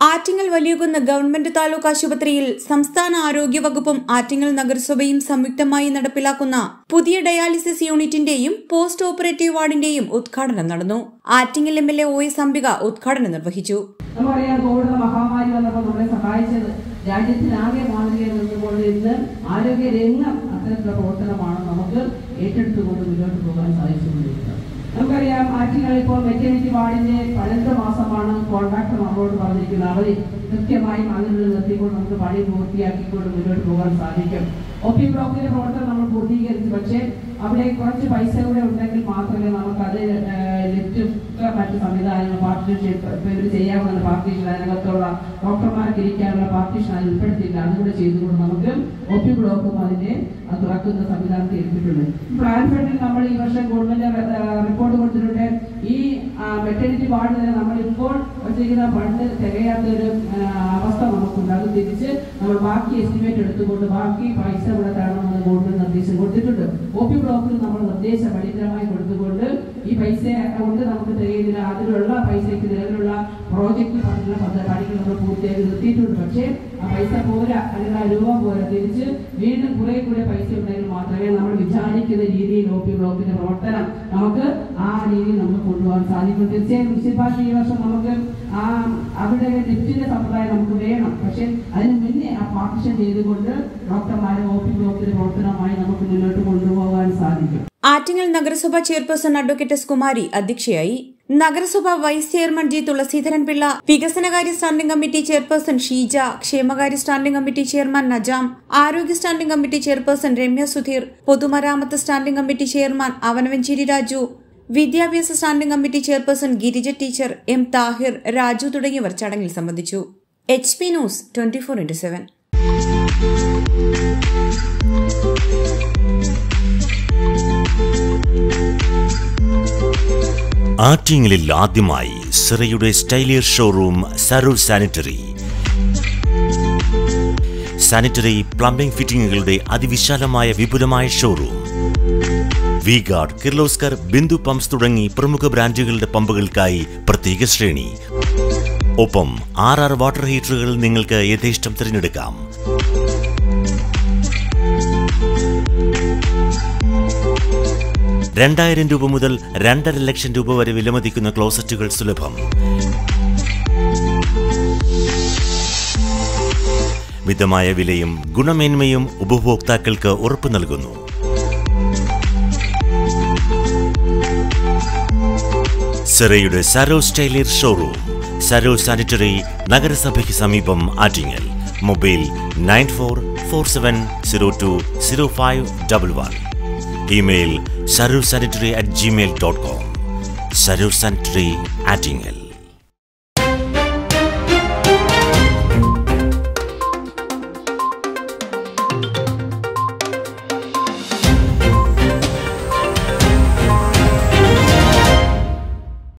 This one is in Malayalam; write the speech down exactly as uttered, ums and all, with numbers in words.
ആറ്റിങ്ങൽ വലിയകുന്ന് ഗവൺമെന്റ് താലൂക്ക് ആശുപത്രിയിൽ സംസ്ഥാന ആരോഗ്യ വകുപ്പും ആറ്റിങ്ങൽ നഗരസഭയും സംയുക്തമായി നടപ്പിലാക്കുന്ന പുതിയ ഡയാലിസിസ് യൂണിറ്റിന്റെയും പോസ്റ്റ് ഓപ്പറേറ്റീവ് വാർഡിന്റെയും ഉദ്ഘാടനം നടന്നു. Attingal M L A O S Ambika ഉദ്ഘാടനം നിർവഹിച്ചു. നമുക്കറിയാം, കോവിഡ് മഹാമാരി വന്നപ്പോൾ നമ്മളെ സഹായിച്ചത് രാജ്യത്തിനാകെ മാതൃകയിൽ നിന്നുകൊണ്ട് ഇന്ന് ആരോഗ്യ രംഗം അത്തരത്തിലുള്ള പ്രവർത്തനമാണ് നമുക്ക് ഏറ്റെടുത്തുകൊണ്ട് മുന്നോട്ട് പോകാൻ സാധിച്ചുകൊണ്ടിരിക്കുന്നത്. നമുക്കറിയാം, ആറ്റിങ്ങൽ ഇപ്പോൾ മെറ്റേണിറ്റി വാർഡിന്റെ പതിനെട്ട് മാസമാണ് കോൺട്രാക്ടർ നമ്മളോട് പറഞ്ഞിരിക്കുന്നത്. അവർ കൃത്യമായും അതിനുള്ളിൽ നിർത്തിക്കൊണ്ട് നമുക്ക് പണി പൂർത്തിയാക്കിക്കൊണ്ട് മുന്നോട്ട് പോകാൻ സാധിക്കും. ഒ പി ബ്ലോക്കിന്റെ പ്രവർത്തനം നമ്മൾ പൂർത്തീകരിച്ചു. പക്ഷേ അവിടെ കുറച്ച് പൈസ കൂടെ ഉണ്ടെങ്കിൽ മാത്രമേ നമുക്കത് ലിഫ്റ്റും മറ്റ് സംവിധാനങ്ങൾ പാർട്ടിഷൻഷിപ്പ് ഇപ്പൊ ഇവർ ചെയ്യാവുന്ന പാർട്ടീഷൻ, അതിനകത്തുള്ള ഡോക്ടർമാർക്ക് ഇരിക്കാനുള്ള പാർട്ടീഷൻ അതിൽ ഉൾപ്പെടുത്തിയില്ല. അതുകൂടെ ചെയ്തുകൊണ്ട് നമുക്ക് ഒ പി ബ്ലോക്കും അതിന്റെ തുറക്കുന്ന സംവിധാനത്തിൽ എടുത്തിട്ടുണ്ട്. പ്ലാൻ ഫണ്ടിൽ നമ്മൾ ഈ വർഷം ഗവൺമെന്റ് റിപ്പോർട്ട് കൊടുത്തിട്ടുണ്ട്. ഈ മെറ്റേണിറ്റി വാർഡ് തന്നെ നമ്മൾ ഇപ്പോൾ വച്ചിരിക്കുന്ന ഫണ്ട് തികയാത്തൊരു അവസ്ഥ നമുക്കുണ്ട്. അത് തിരിച്ച് നമ്മൾ ബാക്കി എസ്റ്റിമേറ്റ് എടുത്തുകൊണ്ട് ബാക്കി പൈസ ഇവിടെ തരണമെന്ന് ഗവൺമെന്റ് നിർദ്ദേശം കൊടുത്തിട്ടുണ്ട്. ഒ പി ബ്ലോക്കിൽ നമ്മൾ നിർദ്ദേശം അടിയന്തരമായി കൊടുത്തുകൊണ്ട് ഈ പൈസ കൊണ്ട് നമുക്ക് തികയുന്നില്ല, അതിലുള്ള പൈസയ്ക്ക് നിലവിലുള്ള പ്രോജക്റ്റ് ഫണ്ടിലുള്ള പദ്ധതികൾ നമ്മൾ പൂർത്തിയാക്കി നിർത്തിയിട്ടുണ്ട്. പക്ഷേ ആ പൈസ പോരാ, അല്ലെങ്കിൽ ആ രൂപ പോരാ, തിരിച്ച് വീണ്ടും കുറെ കൂടെ പൈസ ഉണ്ടെങ്കിൽ മാത്രമേ നമ്മൾ വിചാരിക്കുന്ന രീതിയിൽ ഒ പി ബ്ലോക്കിന്റെ പ്രവർത്തനം നമുക്ക് ആ രീതിയിൽ നമുക്ക് കൊണ്ടുപോകാൻ സാധിക്കും. തീർച്ചയായും മുനിസിപ്പാലിറ്റി ഈ വർഷം നമുക്ക് ആ അവിടെ ലിഫ്റ്റിന്റെ സമ്പ്രദായം നമുക്ക് വേണം. പക്ഷെ അതിന് മുന്നേ ആ പാർട്ടിഷൻ ചെയ്തുകൊണ്ട് ഡോക്ടർമാരെ ഒ പി ബ്ലോക്കിന്റെ പ്രവർത്തനമായി നമുക്ക് മുന്നോട്ട് കൊണ്ടുപോകാൻ സാധിക്കും. ആറ്റിങ്ങൽ നഗരസഭ ചെയർപേഴ്സൺ അഡ്വക്കേറ്റ് എസ് കുമാരി അധ്യക്ഷയായി. നഗരസഭ vice chairman G Thulaseedharan Pillai, വികസനകാര്യ സ്റ്റാൻഡിംഗ് കമ്മിറ്റി ചെയർപേഴ്സൺ ഷീജ, ക്ഷേമകാര്യ സ്റ്റാൻഡിംഗ് കമ്മിറ്റി ചെയർമാൻ നജാം, ആരോഗ്യ standing committee chairperson Ramya Sudheer, പൊതുമരാമത്ത് standing committee chairman Avanavanchery Raju, വിദ്യാഭ്യാസ standing committee chairperson Girija teacher, M Thahir, Raju തുടങ്ങിയവർ ചടങ്ങിൽ സംബന്ധിച്ചു. H P news twenty four into seven. ആറ്റിങ്ങലിൽ ആദ്യമായി സിറയുടെ സ്റ്റൈലിയർ showroom Saroor sanitary. Sanitary plumbing ഫിറ്റിംഗുകളുടെ അതിവിശാലമായ വിപുലമായ showroom. V guard, Kirloskar, Bindu pumps തുടങ്ങി പ്രമുഖ ബ്രാൻഡുകളുടെ പമ്പുകൾക്കായി പ്രത്യേക ശ്രേണി. ഒപ്പം ആർ ആർ വാട്ടർ ഹീറ്ററുകൾ നിങ്ങൾക്ക് യഥേഷ്ടം തിരഞ്ഞെടുക്കാം. രണ്ടായിരം രൂപ മുതൽ രണ്ടര ലക്ഷം രൂപ വരെ വിലമതിക്കുന്ന ക്ലോസറ്റുകൾ സുലഭം. മിതമായ വിലയും ഗുണമേന്മയും ഉപഭോക്താക്കൾക്ക് ഉറപ്പു നൽകുന്നു. സിറയുടെ സരോ സ്റ്റൈലിയർ ഷോറൂം, സരോ സാനിറ്ററി, നഗരസഭയ്ക്ക് സമീപം, Attingal. Mobile nine four four seven zero two zero five double one. Email Saroor sanitary at Gmail dot com. Saroor sanitary, Attingal.